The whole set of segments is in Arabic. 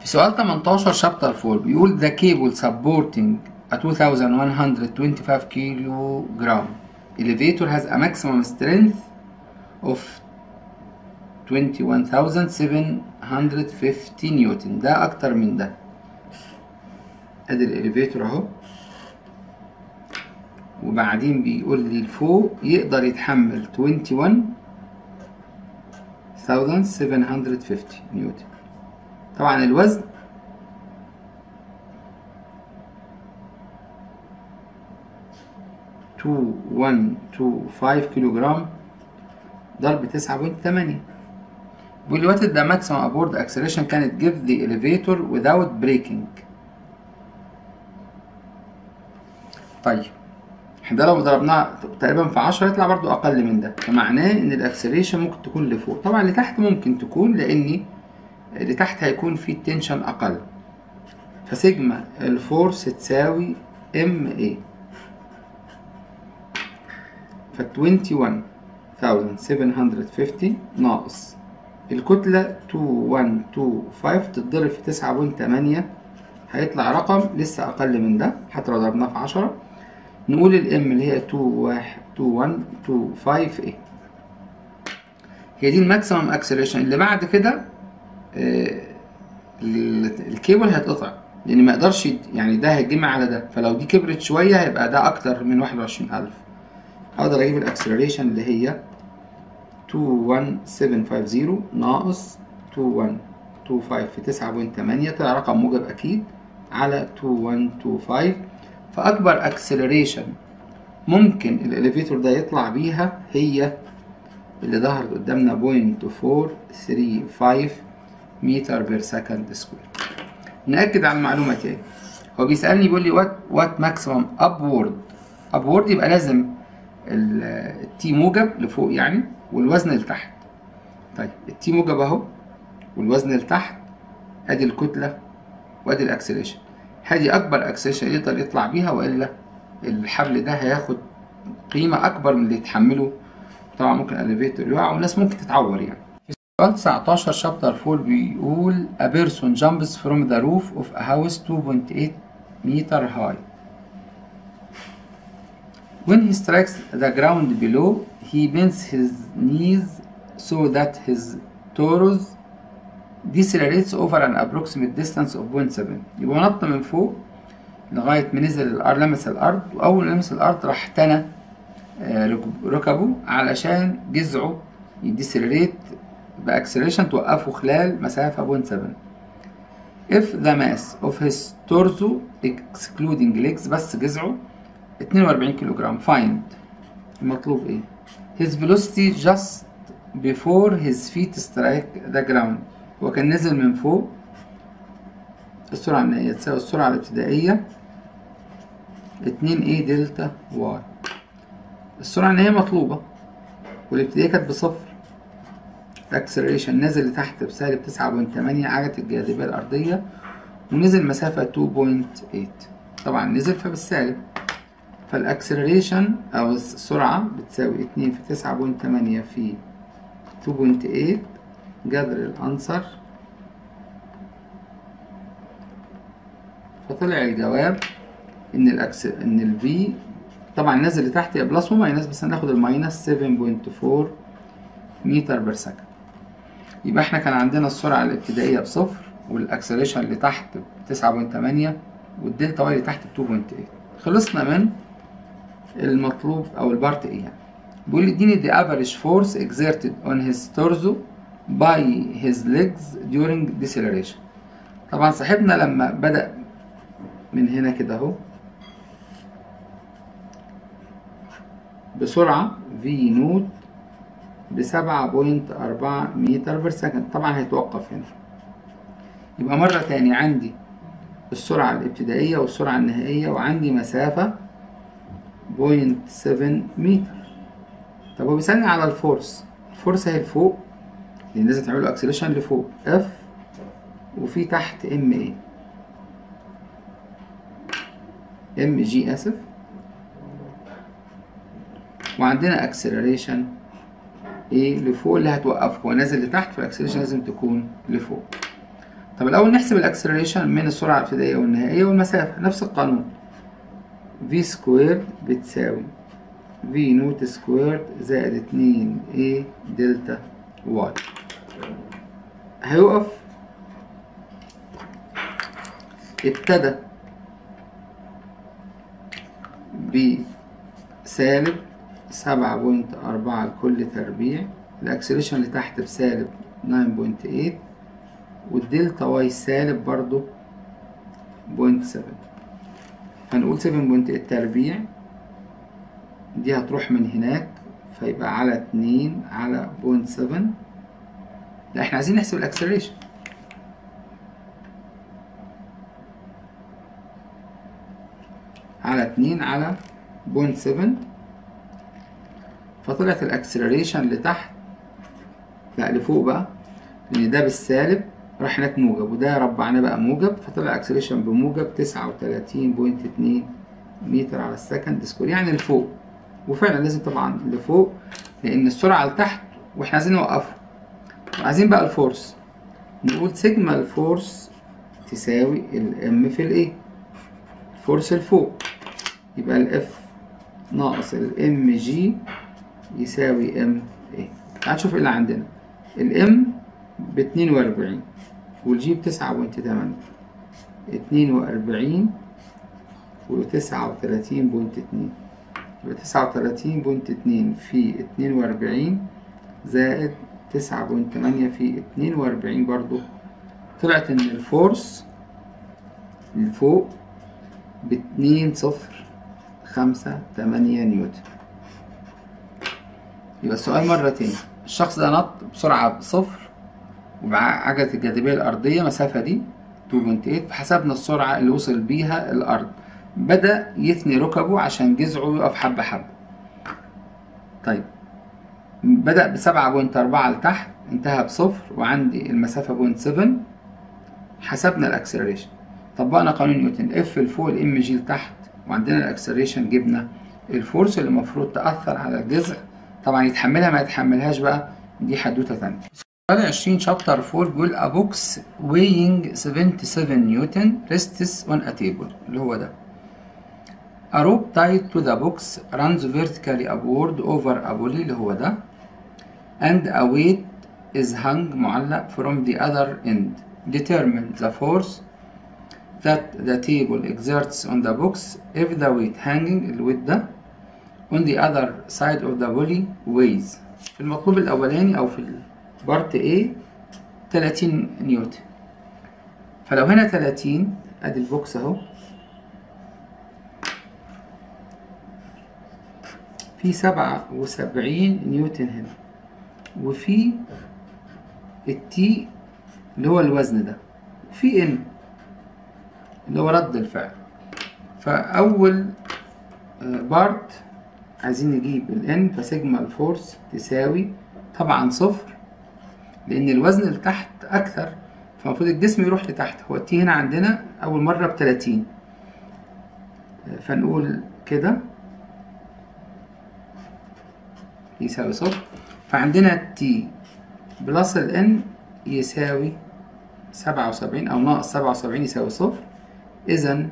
سؤال 18 شابتر 4 بيقول the cable supporting a 2125 kilogram elevator has a maximum strength of 21750 نيوتن. ده اكتر من ده. ادي الاليفيتور اهو، وبعدين بيقول لي لفوق يقدر يتحمل 21750 نيوتن. طبعا الوزن كيلو جرام ضرب 9.8. بيقول لي what is the maximum aboard acceleration can it give the elevator without braking. طيب احنا ده لو ضربناه تقريبا في 10 يطلع برضو اقل من ده، فمعناه ان الاكسلريشن ممكن تكون لفوق. طبعا اللي تحت ممكن تكون، لان اللي تحت هيكون فيه التنشن اقل، فسيجما الفورس تساوي ام اي، ف 21750 ناقص الكتلة 2125 تتضرب في 9.8 هيطلع رقم لسه اقل من ده حتى لو ضربناه في 10. نقول الام اللي هي 2125 ايه، هي دي الماكسيمم اكسلريشن. اللي بعد كده الكيبل هيتقطع لان ما يقدرش، يعني ده هيتجمع على ده، فلو دي كبرت شويه هيبقى ده اكتر من 21000. اقدر اجيب الاكسلريشن اللي هي 21750 ناقص 2125 في 9.8 طلع رقم موجب اكيد على 2125. فاكبر اكسلريشن ممكن الاليفيتور ده يطلع بيها هي اللي ظهرت قدامنا 0.435 متر بير سكند سكوير. نأكد على المعلومة تاني. هو بيسألني بيقول لي وات ماكسيمم ابورد يبقى لازم التي موجب لفوق يعني والوزن لتحت. طيب التي موجب اهو والوزن لتحت، ادي الكتلة وادي الاكسلريشن. هذه اكبر اكسلريشن يقدر يطلع بيها، والا الحبل ده هياخد قيمة اكبر من اللي يتحمله. طبعا ممكن الاليفيتور يقع والناس ممكن تتعور يعني. سؤال 19 شابتر 4 بيقول a person jumps from the roof of a house 2.8 meter high. When he strikes the ground below, he bends his knees so that his torus decelerates over an approximate distance of 0.7. يبقى نط من فوق لغاية ما نزل الأرض، لمس الأرض، وأول ما لمس الأرض راح تنى ركبه علشان جذعه يديسلريت بأكسلريشن توقفه خلال مسافة 0.7. if the mass of his torso excluding legs بس جذعه 42 كيلو جرام. find المطلوب ايه؟ his velocity just before his feet strike the ground. هو كان نزل من فوق، السرعة النهائية تساوي السرعة الابتدائية 2a دلتا واي. السرعة النهائية مطلوبة والابتدائية كانت بصفر. الاكسلريشن نزل لتحت بسالب 9.8 عجلة الجاذبية الأرضية ونزل مسافة 2.8. طبعا نزل فبالسالب، فالاكسلريشن أو السرعة بتساوي 2 في 9.8 في 2.8 جذر الأنصر، فطلع الجواب إن ال V طبعا نزل لتحت يا بلس وماينس، بس هناخد الماينس 7.4 متر بير سكند. يبقى احنا كان عندنا السرعة الابتدائية بصفر والاكسلريشن اللي تحت ب9.8 والدلتا واي اللي تحت ب2.8. خلصنا من المطلوب او البارت ايه يعني. بيقول لي اديني the average force exerted on his torso by his legs during deceleration. طبعا صاحبنا لما بدأ من هنا كده اهو بسرعة V نوت ب7.4 متر بير سكند، طبعا هيتوقف هنا. يبقى مرة تاني عندي السرعة الابتدائية والسرعة النهائية وعندي مسافة 0.7 متر. طب هو بيسألني على الفورس اهي لفوق لأن لازم تعمله اكسلريشن لفوق F وفي تحت ام جي اسف، وعندنا اكسلريشن ايه لفوق اللي هتوقفه، هو نازل لتحت فالاكسلريشن لازم تكون لفوق. طب الأول نحسب الأكسلريشن من السرعة الابتدائية والنهائية والمسافة، نفس القانون. في سكويرد بتساوي في نوت سكويرد زائد 2 A دلتا واي. هيقف ابتدى بسالب 7.4 لكل تربيع، الأكسلريشن اللي تحت بسالب 9.8 والدلتا واي سالب برضو 0.7. هنقول 7.8 تربيع دي هتروح من هناك فيبقى على 2 على 0.7. لا احنا عايزين نحسب الاكسلريشن. على 2 على 0.7 فطلعت الاكسلريشن لتحت، لا لفوق بقى، لان ده بالسالب راح هناك موجب وده ربعنا بقى موجب، فطلع اكسلريشن بموجب 39.2 متر على السكند سكوير، يعني لفوق. وفعلا لازم طبعا لفوق لان السرعه لتحت واحنا عايزين نوقفها. عايزين بقى الفورس، نقول سيجما الفورس تساوي الام في الايه، الفورس لفوق، يبقى الاف ناقص الام جي يساوي ام ايه. تعال نشوف ايه اللي عندنا. الام ب42 والجي ب9.8، 42 و39.2 يبقى 39.2 في 42 زائد 9.8 في 42 برضو. طلعت ان الفورس اللي فوق ب2.058 نيوتن. يبقى السؤال مرة تاني، الشخص ده نط بسرعة 0 ومعاه عجلة الجاذبية الأرضية مسافة دي 2.8، فحسبنا السرعة اللي وصل بيها الأرض. بدأ يثني ركبه عشان جذعه يقف حبة حبة. طيب بدأ ب7.4 لتحت، انتهى ب0 وعندي المسافة 0.7. حسبنا الأكسلريشن، طبقنا قانون نيوتن، اف لفوق الام جي لتحت، وعندنا الأكسلريشن، جبنا الفورس اللي المفروض تأثر على الجذع. طبعا يتحملها ما يتحملهاش بقى دي حدوتة تانية. سؤال 20 شابتر 4 بيقول a box weighing 77 نيوتن rests on a table، اللي هو ده. A rope tied to the box runs vertically upward over a pulley، اللي هو ده. And a weight is hung معلق from the other end. Determine the force that the table exerts on the box if the weight hanging، الويت ده، on the other side of the pulley weighs. في المطلوب الأولاني أو في البارت A 30 نيوتن. فلو هنا 30 أدي البوكس أهو، في 77 نيوتن هنا، وفي التي اللي هو الوزن ده، وفي ان اللي هو رد الفعل. فأول بارت عايزين نجيب الان، فسيجما الفورس تساوي طبعا 0 لأن الوزن اللي تحت أكثر، فالمفروض الجسم يروح لتحت. هو التي هنا عندنا أول مرة ب30، فنقول كده يساوي 0. فعندنا التي بلس الان يساوي 77 أو ناقص 77 يساوي 0. إذا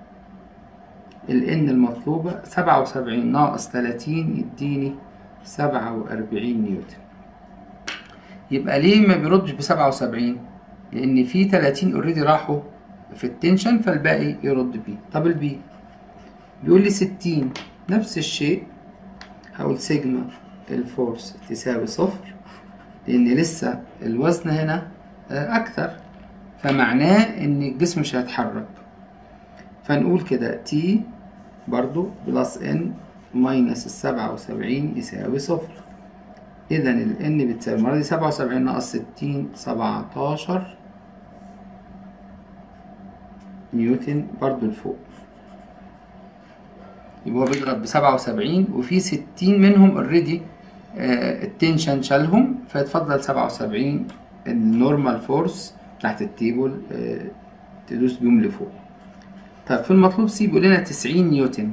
الان المطلوبة 77 ناقص 30 يديني 47 نيوتن. يبقى ليه ما بيردش ب77؟ لأن في 30 اوريدي راحوا في التنشن فالباقي يرد بيه. طب البي بيقول لي 60، نفس الشيء هقول سيجما الفورس تساوي 0 لأن لسه الوزن هنا أكثر، فمعناه إن الجسم مش هيتحرك. فنقول كده تي برضو بلس ان ماينس 77 يساوي 0. إذا الان بتساوي المرة دي 77 ناقص 60 17 نيوتن برضو لفوق. يبقى هو بيضرب ب77 وفي 60 منهم اوريدي التنشن شالهم، فيتفضل 77 النورمال فورس بتاعت التيبل تدوس بيهم لفوق. طب في المطلوب سي بيقول لنا 90 نيوتن.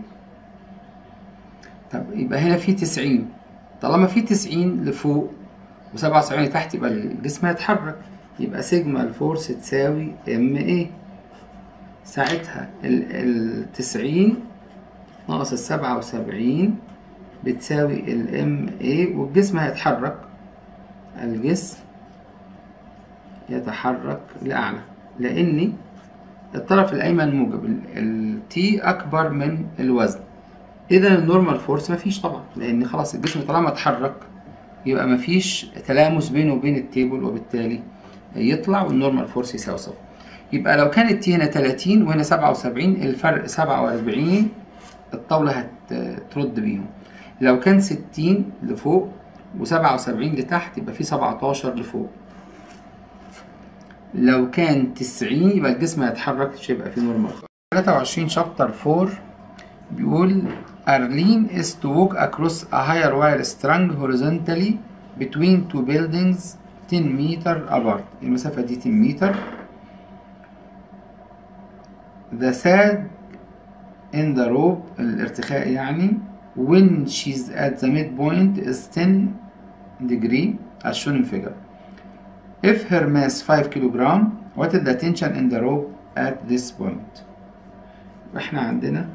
طب يبقى هنا في 90، طالما في 90 لفوق و77 لتحت يبقى الجسم هيتحرك، يبقى سيجما الفورس تساوي ام ايه. ساعتها ال90 ناقص ال77 بتساوي الام ايه، والجسم هيتحرك، الجسم يتحرك لأعلى لأن الطرف الأيمن موجب، التي أكبر من الوزن. إذا النورمال فورس مفيش طبعا، لأن خلاص الجسم طالما اتحرك يبقى مفيش تلامس بينه وبين التيبل، وبالتالي يطلع والنورمال فورس يساوي صفر. يبقى لو كانت تي هنا 30 وهنا 77، الفرق 47 الطاولة هترد بيهم. لو كان 60 لفوق و77 لتحت يبقى في 17 لفوق. لو كان 90 يبقى الجسم هيتحرك، مش هيبقى في نورمال. 23 شابتر 4 بيقول Arlene is to walk across a higher wire strung horizontally between two buildings 10 meter apart. المسافة دي 10 متر. The sag in the rope الارتخاء يعني when she's at the midpoint is 10 degree as shown in figure. If her mass 5 kilogram, what is the tension in the rope at this point? احنا عندنا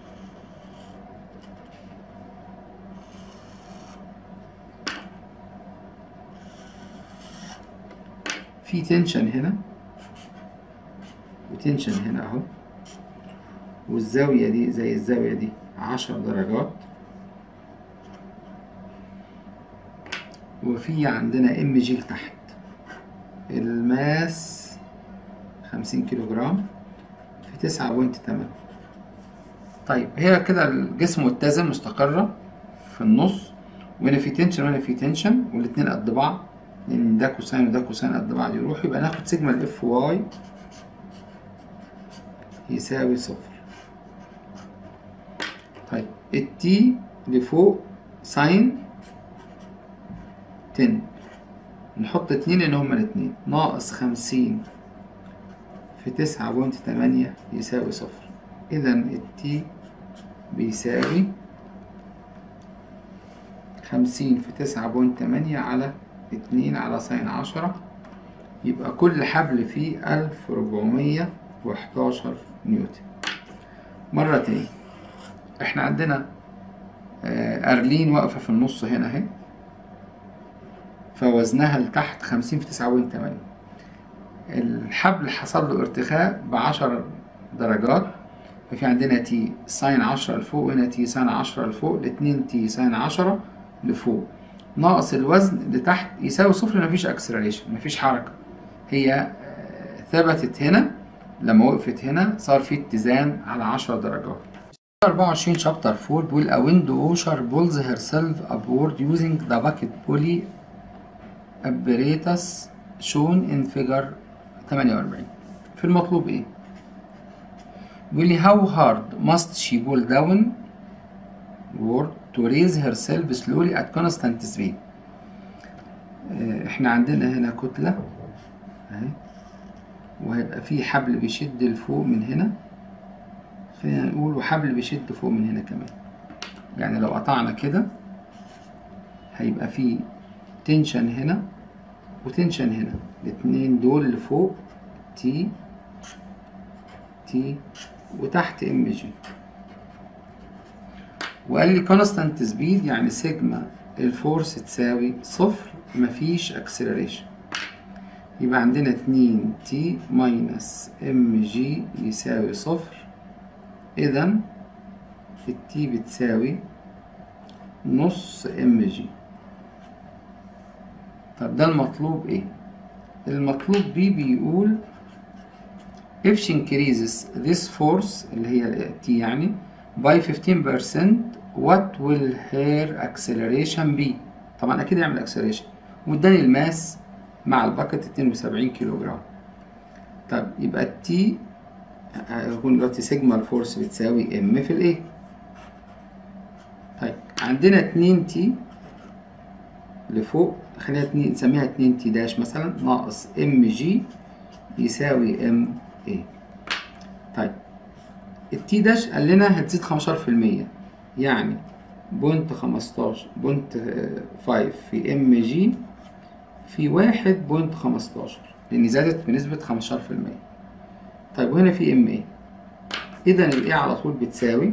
في تنشن هنا وتنشن هنا اهو، والزاوية دي زي الزاوية دي 10 درجات، وفي عندنا ام جي لتحت، الماس 50 كيلو جرام في 9.8. طيب هي كده الجسم متزن مستقرة في النص، وهنا في تنشن وهنا في تنشن، والاتنين قد بعض لأن ده كوساين وده كوساين قد بعض يروح، يبقى ناخد سيجما الاف واي يساوي صفر. طيب التي لفوق ساين 10، نحط 2 لأن هما الاتنين، ناقص 50 في 9.8 يساوي صفر. إذا التي بيساوي 50 في 9.8 على 2 على ساين 10، يبقى كل حبل فيه 1411 نيوتن. مرة تاني احنا عندنا أرلين واقفة في النص هنا اهي، فوزنها لتحت 50 في 9.8. الحبل حصل له ارتخاء ب10 درجات، ففي عندنا تي ساين 10 لفوق وهنا تي ساين 10 لفوق، الاتنين تي ساين 10 لفوق ناقص الوزن لتحت يساوي صفر. مفيش اكسلريشن، مفيش حركة، هي ثبتت هنا. لما وقفت هنا صار في اتزان على 10 درجات. 24 شابتر 4 بيقول A window washer pulls herself upward using the bucket pulley apparatus shown in figure 48. في المطلوب ايه؟ بيقول لي how hard must she pull downward to raise herself slowly at constant speed. احنا عندنا هنا كتلة اهي، وهيبقى في حبل بيشد لفوق من هنا، خلينا نقول وحبل بيشد فوق من هنا كمان. يعني لو قطعنا كده هيبقى في تنشن هنا وتنشن هنا، الاتنين دول لفوق تي تي وتحت ام جي. وقال لي كونستانت سبيد يعني سيجما الفورس تساوي صفر، مفيش اكسلريشن. يبقى عندنا 2 تي ماينس ام جي يساوي صفر. اذا التي بتساوي نص ام جي. طب ده المطلوب ايه؟ المطلوب بي بيقول if she increases this force اللي هي تي يعني by 15% what will her acceleration be؟ طبعا اكيد يعمل acceleration، واداني الماس مع الباكت 72 كيلو جرام. طب يبقى التي هيكون دلوقتي سيجما الفورس بتساوي ام في الايه. طيب عندنا 2 تي لفوق، خلينا نسميها 2 تي داش مثلا، ناقص ام جي يساوي ام ايه. طيب التي داش قال لنا هتزيد 15%، يعني بوينت 15 بوينت 5 في ام جي في 1.15، لأن زادت بنسبة 15%. طيب وهنا في ام ايه، إذا ال A على طول بتساوي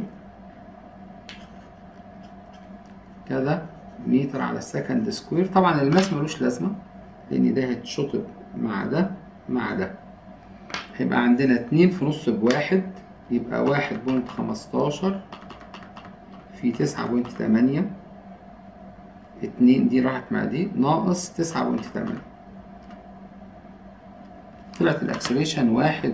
كذا متر على السكند سكوير. طبعا الماس ملوش لازمة لأن ده هيتشطب مع ده مع ده، هيبقى عندنا 2 في نص بواحد، يبقى 1.15 في 9.8، 2 دي راحت مع دي ناقص 9.8، طلعت الأكسلريشن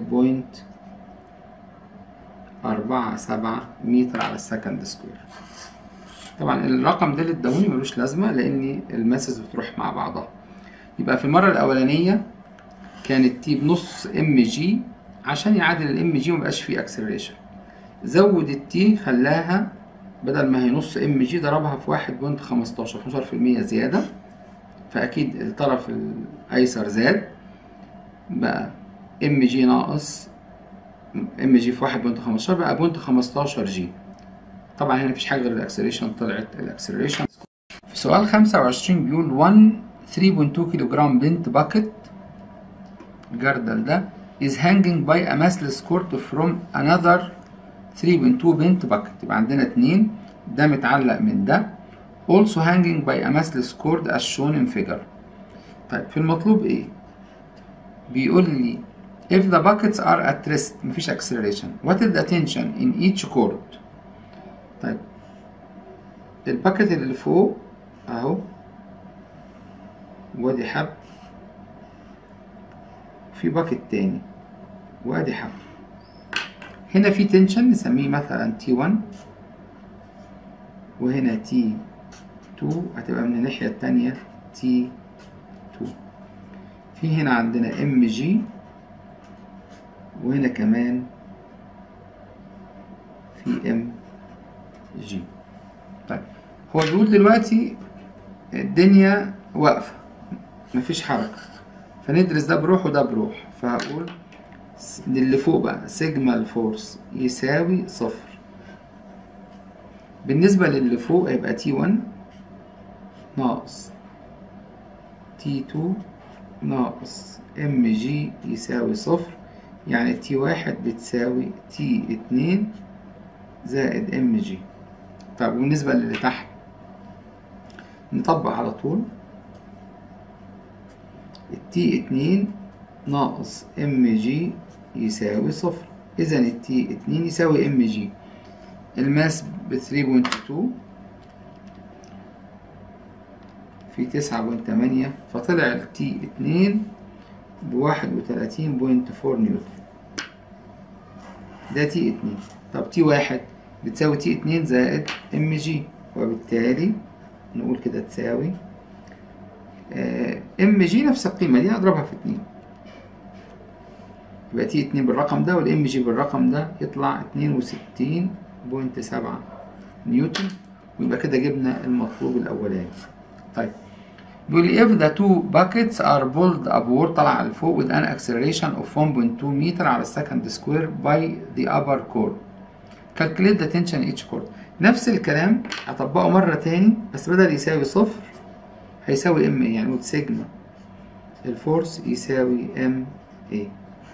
1.47 متر على السكند سكوير. طبعا الرقم ده اللي اداهوني ملوش لازمة لأن الماسز بتروح مع بعضها. يبقى في المرة الأولانية كانت تي بنص ام جي عشان يعادل الام جي ومبقاش فيه اكسلريشن، زود التي خلاها بدل ما هي نص ام جي ضربها في 1.15، 15% زيادة، فأكيد الطرف الأيسر زاد، بقى ام جي ناقص ام جي في 1.15 بقى 0.15 جي. طبعا هنا مفيش حاجة غير الاكسلريشن، طلعت الاكسلريشن. في سؤال 25 بيقول 1 3.2 كيلو جرام بنت باكت جردل ده is hanging by a massless cord from another 3.2 bent bucket. يبقى عندنا 2 ده متعلق من ده also hanging by a massless cord as shown in figure. طيب في المطلوب ايه؟ بيقول لي if the buckets are at rest مفيش acceleration what is the tension in each cord. طيب الباكت اللي فوق اهو وادي حب، في باكت تاني وادي حب، هنا في تنشن نسميه مثلا T1 وهنا T2 هتبقى من الناحية التانية T2. في هنا عندنا MG وهنا كمان في MG. طيب هو بيقول دلوقتي الدنيا واقفة مفيش حركة، فندرس ده بروح وده بروح، فهقول اللي فوق بقى سيجما الفورس يساوي صفر. بالنسبة للي فوق هيبقى T1 ناقص T2 ناقص MG يساوي صفر، يعني T1 بتساوي T2 زائد MG. طب بالنسبة للي تحت نطبق على طول T2 ناقص MG يساوي صفر، إذا T2 يساوي MG. الماس ب 3.2 في 9.8، فطلع ال T2 ب 31.4 نيوتن، ده T2. طب T1 بتساوي T2 زائد MG، وبالتالي نقول كده تساوي MG نفس القيمة دي أضربها في 2، يبقى T2 بالرقم ده والMG بالرقم ده يطلع 62.7 نيوتن، ويبقى كده جبنا المطلوب الأولاني. طيب بيقول لي if the two buckets are pulled upward طلع لفوق with an acceleration of 1.2 متر على السكند سكوير by the upper cord calculate the tension in each cord. نفس الكلام هطبقه مرة تاني بس بدل يساوي صفر هيساوي ام اي، يعني نقول سيجما الفورس يساوي ام اي.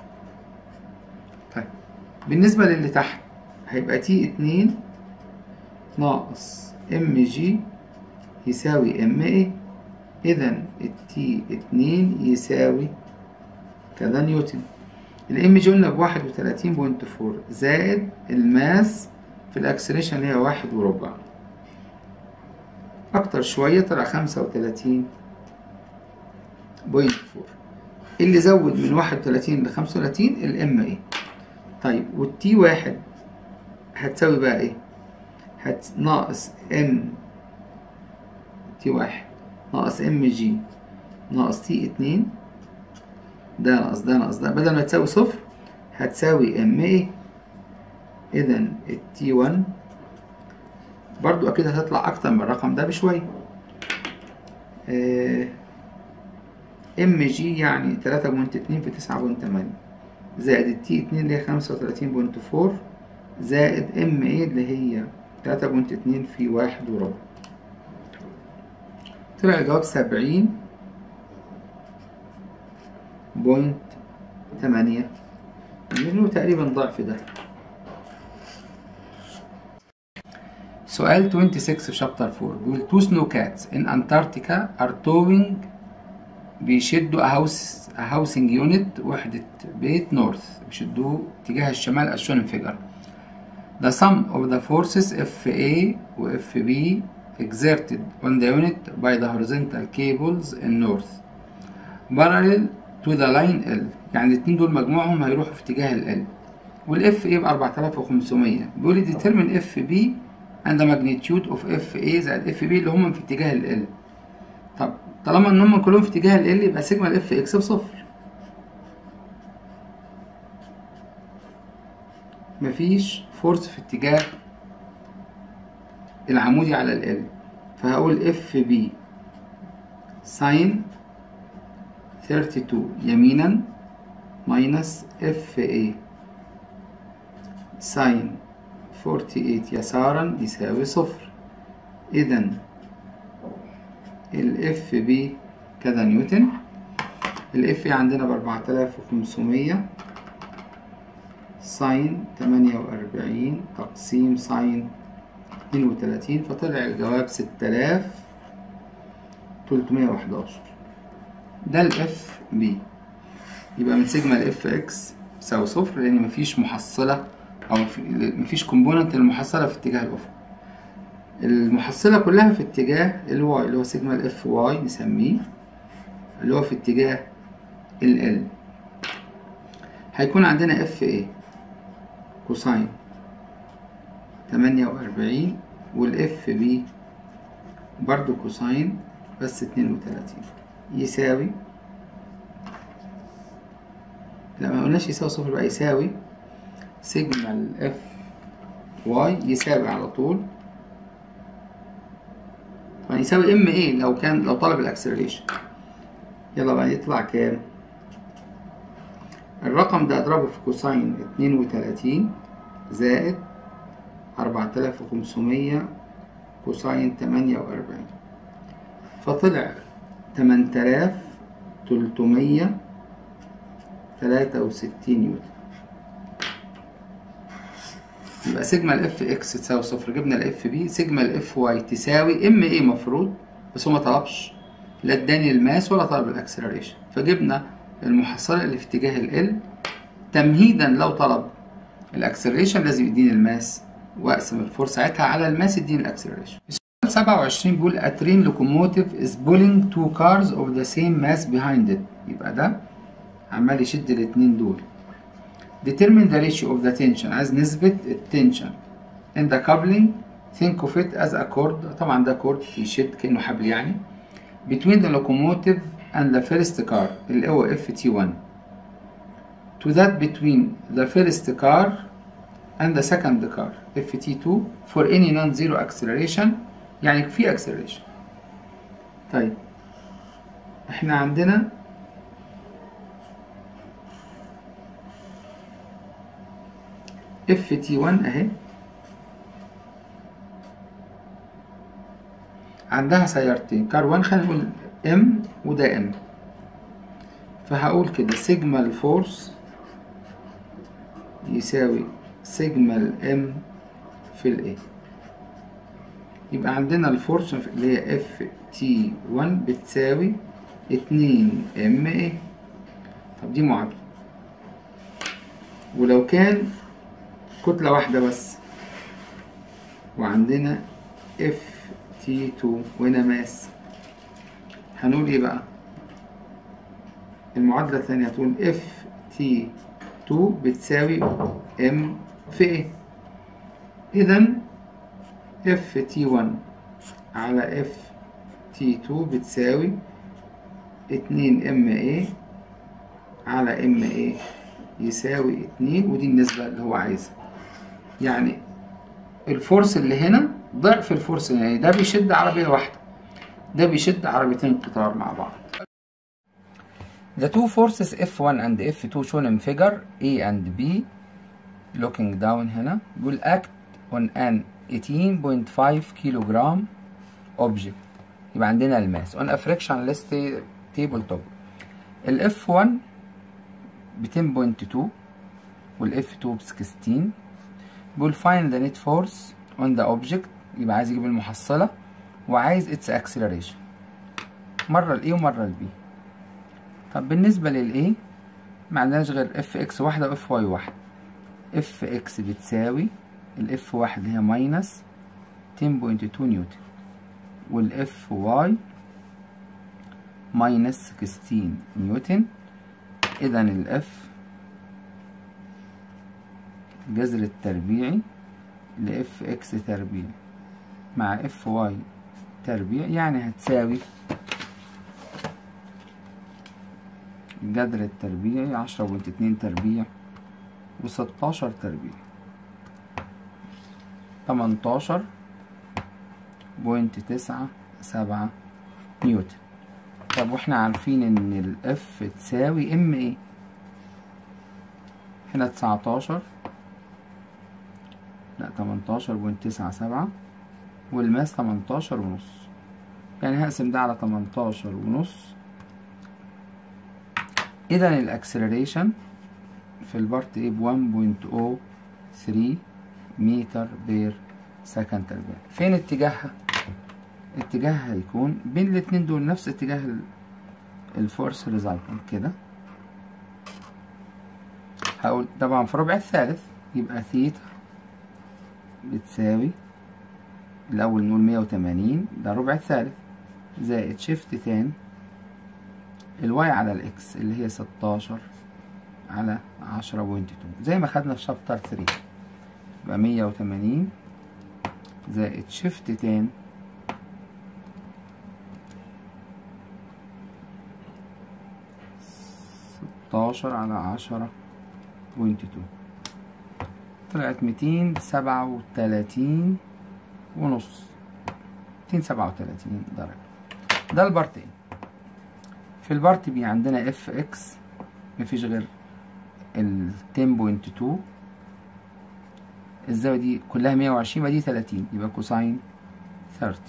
طيب بالنسبة للي تحت هيبقى تي 2 ناقص ام جي يساوي ام اي، اذا التي 2 يساوي كذا نيوتن. الام جي قلنا ب 31.4 زائد الماس في الاكسلريشن اللي هي 1.4، اكتر شوية طلع 35.4. اللي زود من 31 ل 35 الام اي. طيب والتي 1 هتساوي بقى ايه؟ ناقص ان تي 1 ناقص ام جي ناقص تي 2، ده ناقص ده ناقص ده، بدل ما تساوي صفر هتساوي ام اي. اذا التي 1 برضو اكيد هتطلع اكتر من الرقم ده بشوية. ام جي يعني 3.2 في 9.8 زائد التي 2 اللي هي 35.4 زائد ام اي اللي هي 3.2 في 1.4، طلع الجواب 70.8 اللي هو تقريبا ضعف ده. سؤال 26 في شابتر 4 بيقول two snow cats in Antarctica are towing بيشدوا هاوسنج يونت وحدة بيت نورث، بيشدوه اتجاه الشمال as shown in figure. The sum of the forces FA و FB exerted on the unit by the horizontal cables in north parallel to the line L. يعني الاتنين دول مجموعهم هيروحوا في اتجاه ال L، وال FA ب 4500. بيقول لي determine FB and the magnitude of FA زائد FB اللي هم في اتجاه ال L. طب طالما ان هم كلهم في اتجاه ال L يبقى سيجما ال FX بصفر. مفيش فورس في اتجاه العمودي على ال L، فهقول FB ساين 32 يمينا ماينس FA ساين 48 يسارا يساوي صفر. إذن ال FB كده نيوتن، ال FA عندنا ب 4500 ساين 48 تقسيم ساين 32، فطلع الجواب 6311. ده ال FB. يبقى من سيجما ال FX يساوي صفر لأن مفيش محصلة أو مفيش كومبوننت للمحصلة في اتجاه الأفق. المحصلة كلها في اتجاه الواي اللي هو سيجما ال FY نسميه، اللي هو في اتجاه ال L. هيكون عندنا FA كوساين 48 وال FB برضو كوساين بس 32 يساوي، لا ما قلناش يساوي صفر بقى، يساوي سيجما ال FY يساوي على طول طبعا يساوي MA لو طلب الاكسلريشن. يلا بقى يطلع كام؟ الرقم ده اضربه في كوساين 32 زائد 4500 كوساين 48، فطلع 8363 نيوتن. يبقى سيجما ال FX تساوي صفر، جبنا ال FB. سيجما ال FY تساوي MA مفروض، بس هو مطلبش، لا اداني الماس ولا طلب الاكسلريشن، فجبنا المحصلة اللي في اتجاه ال L تمهيدا لو طلب الاكسلريشن لازم يديني الماس واقسم الفورس ساعتها على الماس يديني الاكسلريشن. السؤال 27 بيقول a train locomotive is pulling two cars of the same mass behind it. يبقى ده عمال يشد الاتنين دول. Determine the ratio of the tension، عايز نسبة التنشن in the coupling. think of it as a cord، طبعا ده كورد يشد كأنه حبل يعني، between the locomotive and the first car اللي هو FT1 to that between the first car and the second car FT2 for any non-zero acceleration، يعني في acceleration. طيب احنا عندنا FT1 اهي عندها سيارتين كار 1، خلينا نقول M وده M، فهقول كده سيجما الفورس يساوي سيجما الام في الايه. يبقى عندنا الفورس اللي هي FT1 بتساوي 2MA. طب دي معادلة، ولو كان كتلة واحدة بس وعندنا FT2 وهنا ماس، هنقول ايه بقى؟ المعادلة الثانية هتقول FT2 بتساوي M في A. إذن FT1 على FT2 بتساوي 2MA على MA يساوي 2، ودي النسبة اللي هو عايزها. يعني الفورس اللي هنا ضعف الفورس اللي هنا، ده بيشد عربية واحدة، ده بيشد عربيتين قطار مع بعض. The two forces F1 and F2 shown in figure A and B looking down هنا will act on an 18.5 kilogram object. يبقى عندنا الماس on a frictionless table top. ال F1 ب 10.2 والاف 2 ب 16. بيقول find the net force on the object، يبقى عايز يجيب المحصلة وعايز its acceleration مرة ال A ومرة ال B. طب بالنسبة لل A ما عندناش غير اف اكس واحدة واف واي واحدة. اف اكس بتساوي الاف واحد هي ماينس 10.2 نيوتن، والاف واي ماينس 16 نيوتن. اذا الاف الجذر التربيعي لاف اكس تربيع مع اف واي تربيع يعني هتساوي الجذر التربيعي 10.2 تربيع و16 تربيع 18.97 نيوتن. طب واحنا عارفين ان الاف تساوي ام ايه؟ هنا 19 لا 18.97 والماس 18 ونص، يعني هقسم ده على 18 ونص. اذا الاكسلريشن في البارت ايه ب 1.03 متر بير سكند تربيع. فين اتجاهها؟ اتجاهها هيكون بين الاتنين دول نفس اتجاه الفورس ريزلتنت كده. هقول طبعا في ربع الثالث يبقى ثيتا بتساوي الاول نقول 180 ده ربع الثالث زائد شيفت تان الواي على الاكس اللي هي 16 على 10.2 زي ما خدنا في شابتر 3. يبقى 180 زائد شيفت تان 16 على 10.2 طلعت 237 ونص 237 درجة. ده البارت ايه. في البارت بي عندنا اف اكس مفيش غير ال 10.2 الزاوية دي كلها 120 يبقى دي 30 يبقى كوساين 30.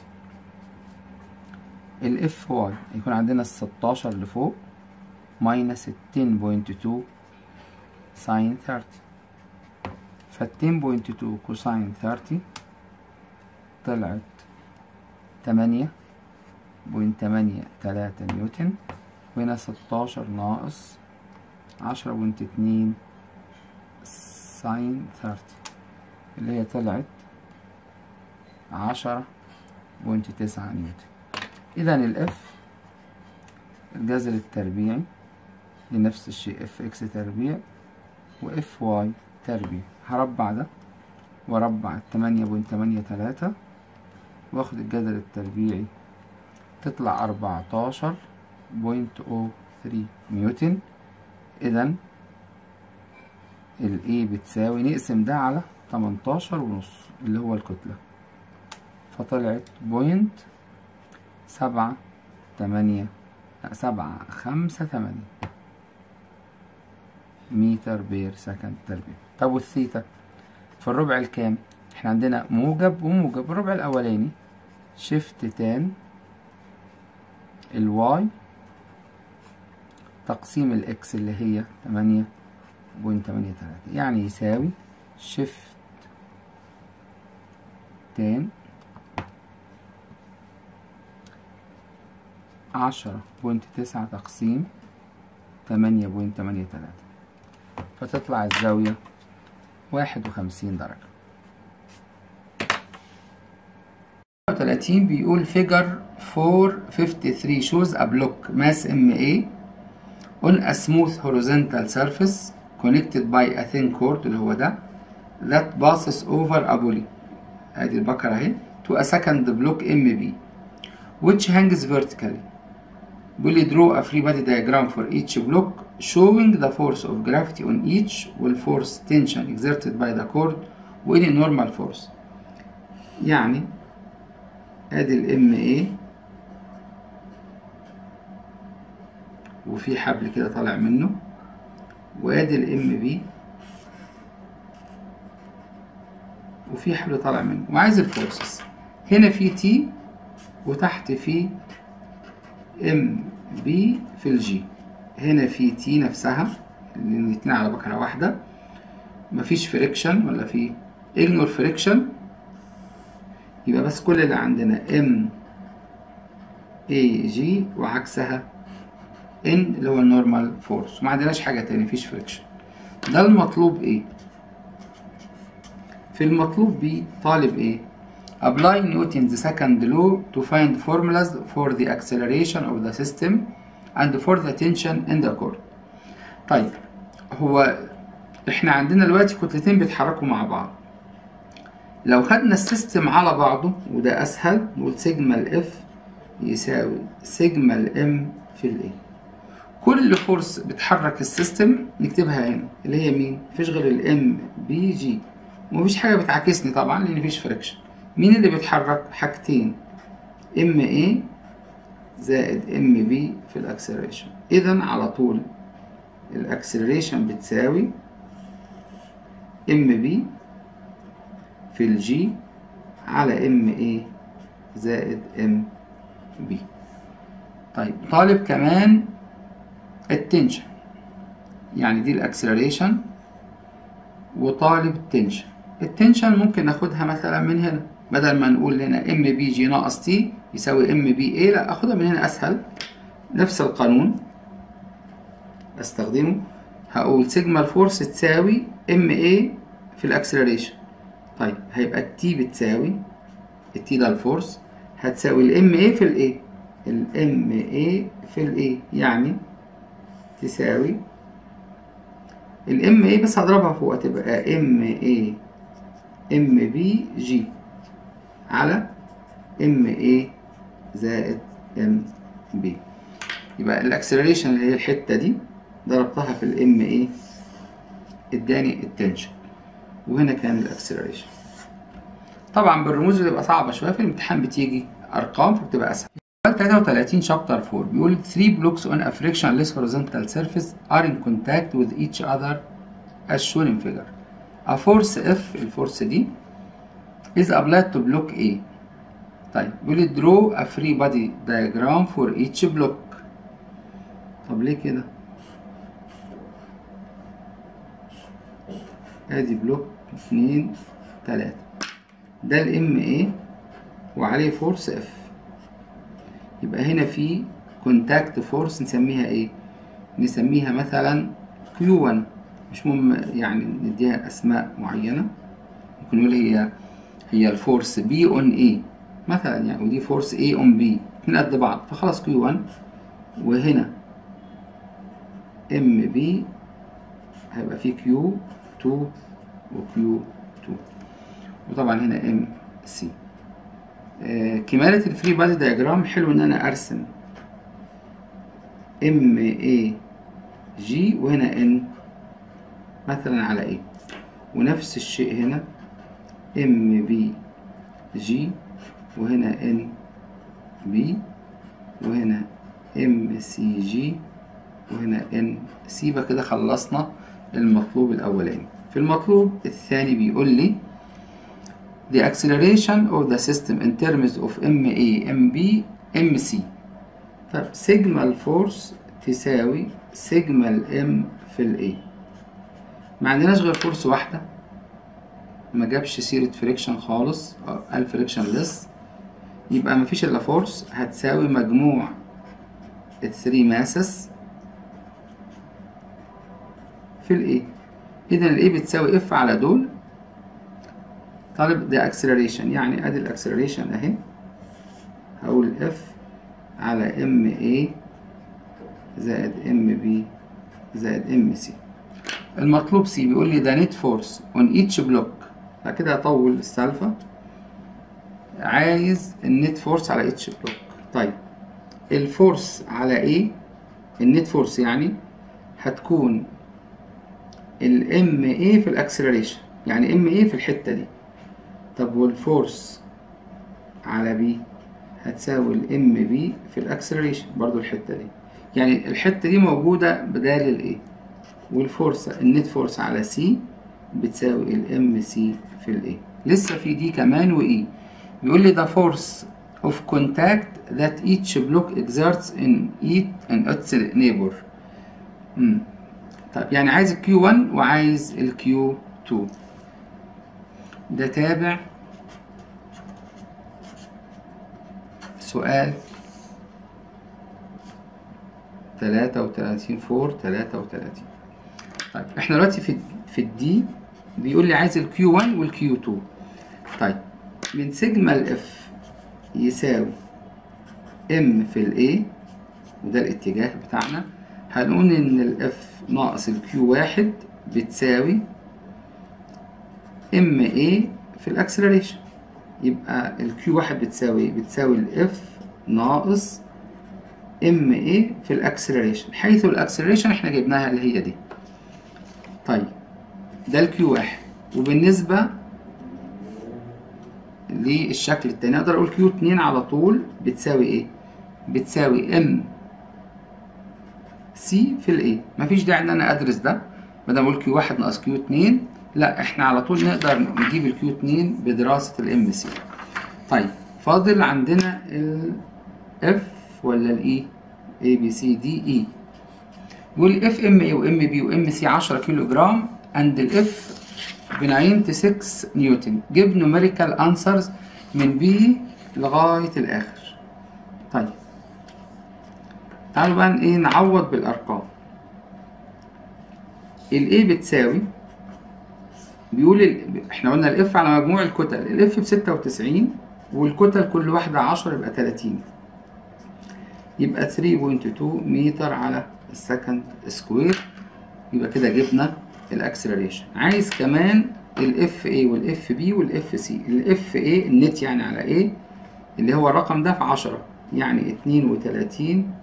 الاف واي يكون عندنا ال 16 اللي فوق ماينس 10.2 ساين 30 فال 10.2 كوساين 30 طلعت 8.83 نيوتن، وهنا 16 ناقص 10.2 ساين 30 اللي هي طلعت 10.9 نيوتن. إذا الإف الجذر التربيعي لنفس الشيء اف اكس تربيع واف واي تربيع. هربع ده واربع 8.83 واخد الجذر التربيعي تطلع 14.03 نيوتن. اذا الاي بتساوي نقسم ده على 18 ونص اللي هو الكتلة فطلعت 7.58 متر بير سكند تربيع. طب والثيتا في الربع الكام؟ احنا عندنا موجب وموجب. الربع الاولاني شيفت تان الواي تقسيم الاكس اللي هي 8.83 يعني يساوي شيفت تان 10.9 تقسيم 8.83 فتطلع الزاوية 51 درجة. 30 بيقول figure 453 shows a block mass MA on a smooth horizontal surface connected by a thin cord اللي هو ده that passes over a pulley ادي البكرة اهي to a second block MB which hangs vertically. بيقول draw a free body diagram for each block showing the force of gravity on each والforce tension exerted by the cord وإني normal force. يعني ادي ال MA وفي حبل كده طالع منه وادي ال MB وفي حبل طالع منه وعايز الفورسز. هنا في T وتحت في MB في الجي. هنا في T نفسها الاتنين على بكرة واحدة، مفيش فريكشن ولا في ignore فريكشن، يبقى بس كل اللي عندنا ام اي جي وعكسها ان اللي هو النورمال فورس، وما عندناش حاجة تاني، مفيش فريكشن. ده المطلوب ايه؟ في المطلوب بي طالب ايه؟ apply Newton's second law to find formulas for the acceleration of the system and for the tension in the core. طيب هو احنا عندنا دلوقتي كتلتين بيتحركوا مع بعض، لو خدنا السيستم على بعضه وده اسهل، نقول سيجما الاف يساوي سيجما الام في الاي. كل فورس بتحرك السيستم نكتبها هنا اللي هي مين؟ مفيش غير الام بي جي، ومفيش حاجه بتعاكسني طبعا لان مفيش فريكشن. مين اللي بيتحرك؟ حاجتين، ام اي زائد ام بي في الاكسلريشن. اذا على طول الاكسلريشن بتساوي ام بي في الجي على ام اي زائد ام بي. طيب طالب كمان التنشن، يعني دي الاكسلريشن وطالب التنشن. التنشن ممكن ناخدها مثلا من هنا، بدل ما نقول هنا ام بي جي ناقص تي يساوي ام بي اي، لا اخدها من هنا اسهل. نفس القانون استخدمه، هقول سيجما الفورس تساوي ام اي في الاكسلريشن. طيب هيبقى التي بتساوي، التي ده الفورس، هتساوي الام اي في الاي، الام اي في الاي، يعني تساوي الام اي بس هضربها فوق هتبقى ام اي ام بي جي على ام اي زائد ام بي. يبقى الاكسلريشن اللي هي الحته دي ضربتها في الام اي اداني التنشن، وهنا كان الاكسلريشن. طبعا بالرموز بتبقى صعبه شويه، في الامتحان بتيجي ارقام فبتبقى اسهل. 33 شابتر 4 بيقول 3 blocks on a frictionless horizontal surface are in contact with each other as shown in figure. A force F، الفورس دي is applied to block A. طيب بيقول draw a free body diagram for each block. طب ليه كده؟ ادي بلوك 2 3، ده الام اي وعليه فورس اف، يبقى هنا في كونتاكت فورس نسميها ايه؟ نسميها مثلا Q1، مش مهم يعني نديها اسماء معينة، ممكن نقول هي الفورس B on A مثلا يعني، ودي فورس A on B، اتنين قد بعض فخلاص Q1، وهنا MB هيبقى في Q2 وQ2، وطبعا هنا MC. كمالة الفري بادي دياجرام حلو ان انا ارسم MAG وهنا N مثلا على A، ونفس الشيء هنا MBG وهنا NB وهنا MCG وهنا NC. يبقى كده خلصنا المطلوب الاولاني. في المطلوب الثاني بيقول لي the acceleration of the system in terms of MA MB MC. طب سيجما الفورس تساوي سيجما الام في الاي، ما عندناش غير فورس واحدة، ما جابش سيرة فريكشن خالص، قال فريكشن لس، يبقى مفيش الا فورس هتساوي مجموع الثري ماسس في الاي. اذا الاي بتساوي اف على دول. طالب ده اكسلريشن، يعني ادي الاكسلريشن اهي، هقول اف على ام اي زائد ام بي زائد ام سي. المطلوب سي بيقول لي ده نت فورس اون ايتش بلوك، فكده هطول السالفه، عايز النت فورس على ايتش بلوك. طيب الفورس على ايه؟ النت فورس يعني هتكون الام اي في الاكسلريشن، يعني ام اي في الحته دي. طب والفورس على بي هتساوي الام بي في الاكسلريشن برضو الحته دي، يعني الحته دي موجوده بدال الايه، والفورس النت فورس على سي بتساوي الام سي في الايه. لسه في دي كمان واي، بيقول لي the force of contact that each block exerts in its neighbor. طيب يعني عايز الكيو 1 وعايز الكيو 2. ده تابع سؤال 33 فور 33. طيب احنا دلوقتي في الدي بيقول لي عايز الكيو 1 والكيو 2. طيب من سيجما الاف يساوي ام في الاي، وده الاتجاه بتاعنا، هنقول ان الاف ناقص الكيو 1 بتساوي ام اي في الاكسلريشن. يبقى الكيو 1 بتساوي الاف ناقص ام اي في الاكسلريشن، حيث الاكسلريشن احنا جبناها اللي هي دي. طيب ده الكيو 1. وبالنسبه للشكل التاني اقدر اقول كيو 2 على طول بتساوي ايه؟ بتساوي ام سي في الاي. مفيش داعي ان انا ادرس ده، ما دام اقول كيو 1 ناقص كيو 2، لا احنا على طول نقدر نجيب الكيو 2 بدراسه الام سي. طيب فاضل عندنا الاف ولا الاي؟ اي بي سي دي اي. بيقول اف ام اي وام بي وام سي 10 كيلو جرام اند الاف ب 96 نيوتن. جيب نوميريكال انسرز من بي لغايه الاخر. طيب تعالوا بقى ايه نعوض بالارقام. الاي بتساوي، بيقول احنا قلنا الاف على مجموع الكتل، الاف ب 96 والكتل كل واحده 10 يبقى 30، يبقى 3.2 متر على السكند سكوير. يبقى كده جبنا الاكسلريشن. عايز كمان الاف اي والاف بي والاف سي. الاف اي النت يعني على ايه اللي هو الرقم ده في 10 يعني 32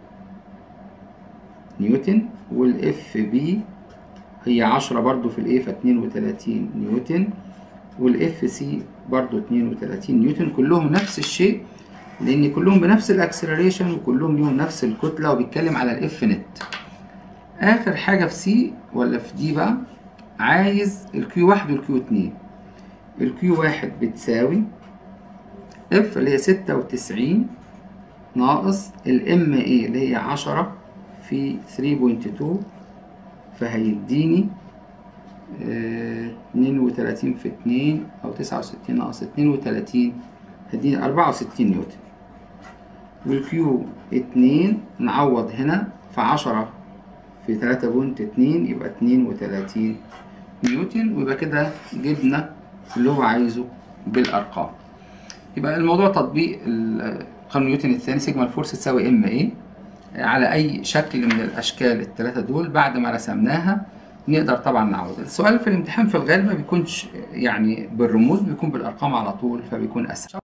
نيوتن، والاف بي هي 10 برضو في الايه ف 32 نيوتن، والاف سي برضو 32 نيوتن. كلهم نفس الشيء لان كلهم بنفس الاكسلريشن وكلهم ليهم نفس الكتله، وبيتكلم على الاف نت. اخر حاجه في سي ولا في دي بقى، عايز الكيو 1 والكيو 2. الكيو 1 بتساوي اف اللي هي 96 ناقص الام اي اللي هي 10 في 3.2، فهيديني 32 في 2 او 69 ناقص 32 هيديني 64 نيوتن. والكيو 2 نعوض هنا في 10 في 3.2 يبقى 32 نيوتن. ويبقى كده جبنا اللي هو عايزه بالارقام. يبقى الموضوع تطبيق قانون نيوتن الثاني، سيجما الفورس تساوي ام ايه على اي شكل من الاشكال الثلاثه دول. بعد ما رسمناها نقدر طبعا نعوض. السؤال في الامتحان في الغالب ما بيكونش يعني بالرموز، بيكون بالارقام على طول، فبيكون اسهل.